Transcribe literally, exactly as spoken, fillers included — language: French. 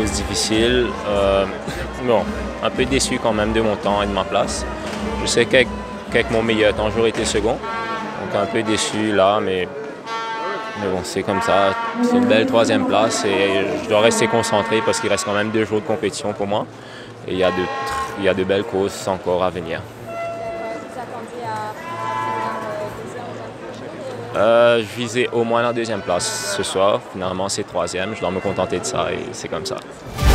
course difficile. Euh, bon, un peu déçu quand même de mon temps et de ma place. Je sais qu'avec, qu'avec mon meilleur temps, j'aurais été second. Donc un peu déçu là, mais, mais bon, c'est comme ça. C'est une belle troisième place et je dois rester concentré parce qu'il reste quand même deux jours de compétition pour moi. Et il y a de, il y a de belles courses encore à venir. Euh, je visais au moins la deuxième place ce soir. Finalement, c'est troisième. Je dois me contenter de ça et c'est comme ça.